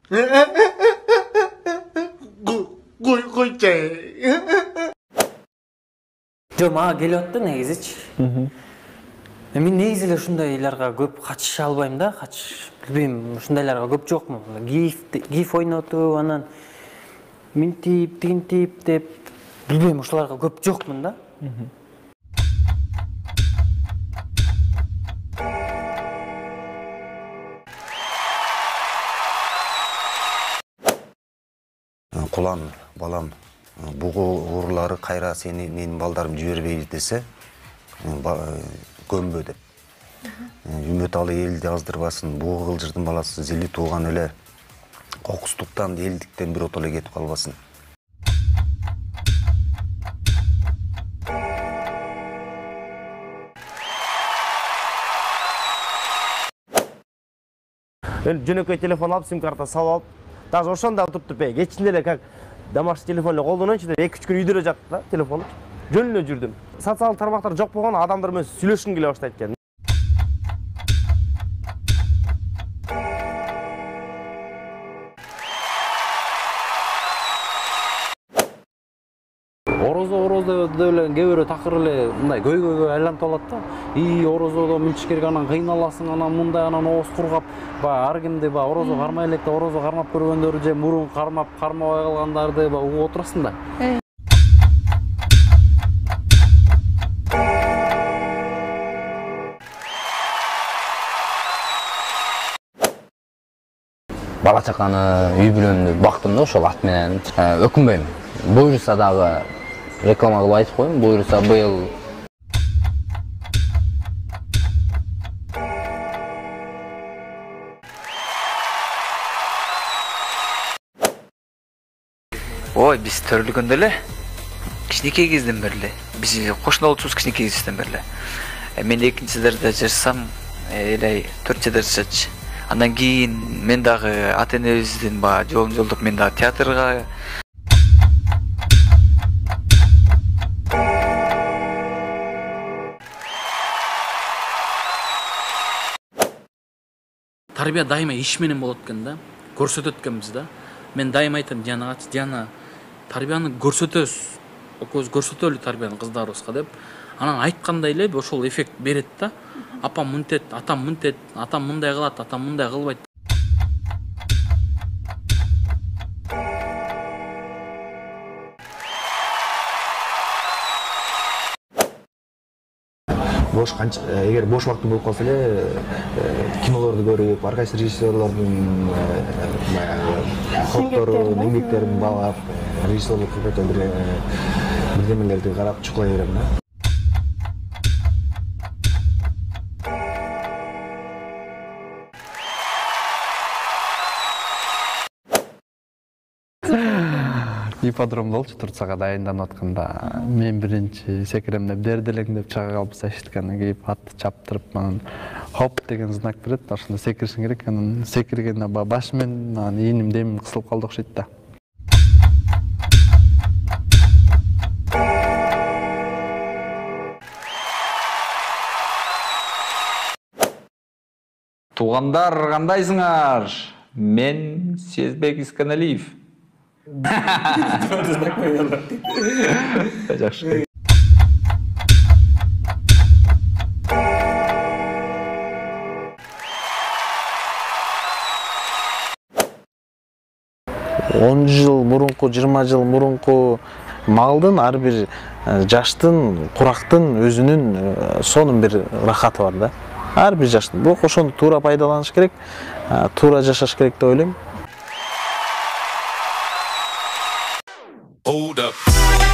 Koyça. Жо, мага келип атты негизичи. Мен негизи эле ушундайларга көп катыша албайм да, билбейм, ушундайларга көп жокмун. Гиф ойнотуп, анан минтип, тигинтип деп, билбейм, ушуларга көп жокмун да. Кулан, балам, бугу урлары кайра сени менин балдарым жибербейби десе, көмбө деп. Үмөт алы элди аздырбасын, бугу кылжырдын баласы зили тууган эле кокустуктан, элдиктен бирот эле кетип калбасын. Жөнөкөй телефон алып, сим-карта салып алып, даже ошондо туруп туруп, кечинде эле как домашний телефон эле колдонойчу деп 2-3 күн үйдө жатты да, телефон. Жөн эле жүрдүм. Социалдык тармактар жок болгон адамдар менен сүйлөшкүм келе баштайт экен. Орозо деп эле кээ бирөө такыр эле мындай көйгөйгө айланып алат да. Орозодо мынча керек, анан кыйналасың, анан мындай, анан ооз кургап, ар кимди орозо кармай электе, орозо кармап көргөндөрү же мурун кармабай калгандарды угуп отурасың да. Бала чаканы үй бүлөмдү бактым да ошол ат менен. Өкүнбөйм. Буюрса дагы реклама кылып айтып коеюн, буюрса быйыл Ой, биз төрөлгөндө эле кичинекей кезден бери эле биз кошуна болчубуз, кичинекей кезден бери эле. Мен 2-чедерде жашасам, эле 4-чедер жашачы. Андан кийин мен дагы ата-энебиздин жолун жолдоп мен дагы театрга Тарбия дайыма иш менен болот экен да. Көрсөтөт экенбиз да. Мен дайыма айтам Дианага, Диана, тарбияны көрсөтөбүз. Экөөбүз көрсөтөлү тарбияны кыздарыбызга деп. Анан айткандай эле ошол эффект берет да. Апам мынтет, атам мынтет, атам мындай кылат, атам мындай кылбайт. Эгер бош убактым болуп калса эле кинолорду көрүп, ар кайсы режиссерлордун коддорун, эмгектерин баалап, режиссерлук какой-то бирдемелерди карап чукулай берем да. Ипподромдо болчу, Турцияга дайынданып атканда мен биринчи секиремдеп дерделеңдеп чыга калып эшиткенден кийин атты чаптырып, анан хоп деген знак берет, ошондо секиришиң керек, анан секиргенде башым менен ийиним демим кысылып калды окшойт да. Туугандар, кандайсыңар? Мен Сезбек Исканалиев. Жакшы. Он жыл мурунку, 20 жыл мурунку малдын, ар бир жаштын, курактын өзүнүн сонун бир рахаты бар да. Ар бир жаштын. Бирок ошону туура пайдаланыш керек, туура жашаш керек деп ойлойм. Hold up.